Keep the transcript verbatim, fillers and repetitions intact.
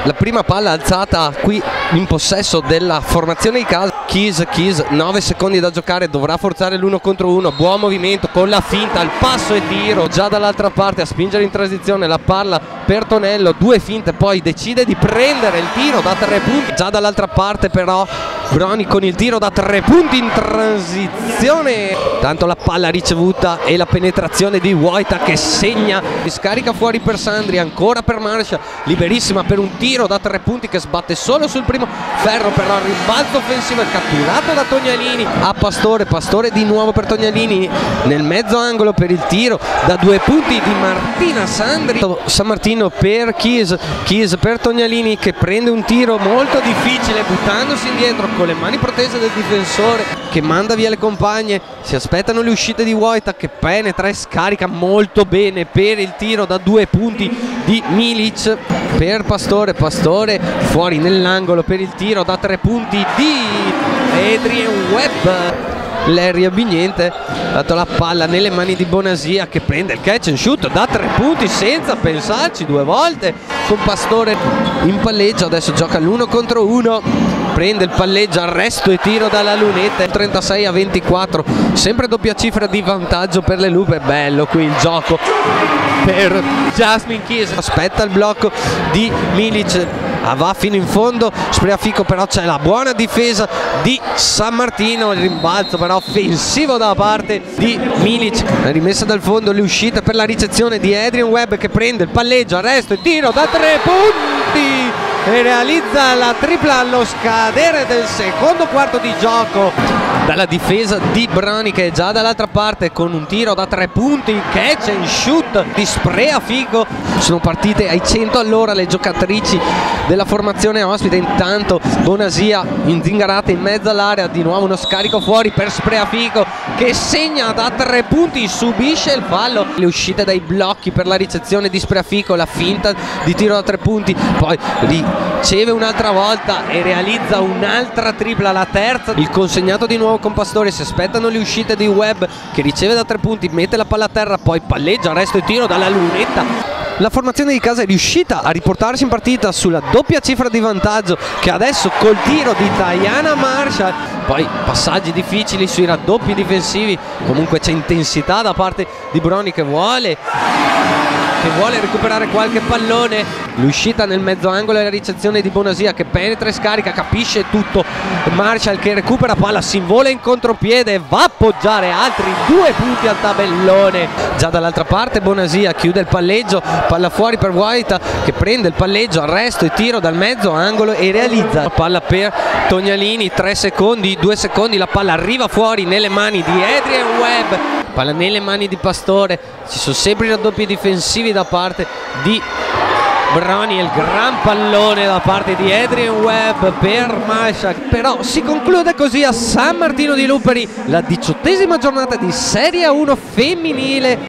La prima palla alzata qui in possesso della formazione di casa. Keys, Keys, nove secondi da giocare, dovrà forzare l'uno contro uno. Buon movimento con la finta, il passo e tiro. Già dall'altra parte a spingere in transizione la palla per Tonello, due finte, poi decide di prendere il tiro da tre punti. Già dall'altra parte però Brony con il tiro da tre punti in transizione. Tanto la palla ricevuta e la penetrazione di Wojta che segna. Scarica fuori per Sandri, ancora per Marcia, liberissima per un tiro da tre punti che sbatte solo sul primo ferro, però il rimbalzo offensivo è catturato da Tognalini a Pastore. Pastore di nuovo per Tognalini nel mezzo angolo per il tiro da due punti di Martina Sandri. San Martino per Keys, Keys per Tognalini che prende un tiro molto difficile buttandosi indietro con le mani protese del difensore che manda via le compagne. Si aspettano le uscite di Wojta che penetra e scarica molto bene per il tiro da due punti di Milic per Pastore. Pastore fuori nell'angolo per il tiro da tre punti di Adrien Webb. Larry Abignente ha dato la palla nelle mani di Bonasia che prende il catch and shoot da tre punti senza pensarci due volte con Pastore in palleggio. Adesso gioca l'uno contro uno, prende il palleggio, arresto e tiro dalla lunetta. trentasei a ventiquattro, sempre doppia cifra di vantaggio per le Lupe. Bello qui il gioco per Jasmine Keys, aspetta il blocco di Milic, ah, va fino in fondo Spreafico, però c'è la buona difesa di San Martino. Il rimbalzo però offensivo da parte di Milic, la rimessa dal fondo, le uscite per la ricezione di Adrien Webb che prende il palleggio, arresto e tiro da tre punti e realizza la tripla allo scadere del secondo quarto di gioco. Dalla difesa di Brony che è già dall'altra parte con un tiro da tre punti, catch and shoot di Spreafico. Sono partite ai cento all'ora le giocatrici della formazione ospite. Intanto Bonasia inzingarata in mezzo all'area, di nuovo uno scarico fuori per Spreafico che segna da tre punti, subisce il fallo. Le uscite dai blocchi per la ricezione di Spreafico, la finta di tiro da tre punti, poi riceve un'altra volta e realizza un'altra tripla, la terza. Il consegnato di nuovo con Pastore, si aspettano le uscite di Webb che riceve da tre punti, mette la palla a terra, poi palleggia, arresto e tiro dalla lunetta. La formazione di casa è riuscita a riportarsi in partita sulla doppia cifra di vantaggio che adesso col tiro di Diana Marshall. Poi passaggi difficili sui raddoppi difensivi, comunque c'è intensità da parte di Brony che vuole che vuole recuperare qualche pallone. L'uscita nel mezzo angolo e la ricezione di Bonasia che penetra e scarica, capisce tutto. Marshall che recupera palla, si invola in contropiede e va a appoggiare altri due punti al tabellone. Già dall'altra parte Bonasia chiude il palleggio, palla fuori per Wojta che prende il palleggio, arresto e tiro dal mezzo angolo e realizza. Palla per Tognalini, tre secondi, due secondi, la palla arriva fuori nelle mani di Adrien Webb, palla nelle mani di Pastore. Ci sono sempre i raddoppi difensivi da parte di Brony e il gran pallone da parte di Adrien Webb per Masha. Però si conclude così a San Martino di Luperi la diciottesima giornata di Serie uno femminile.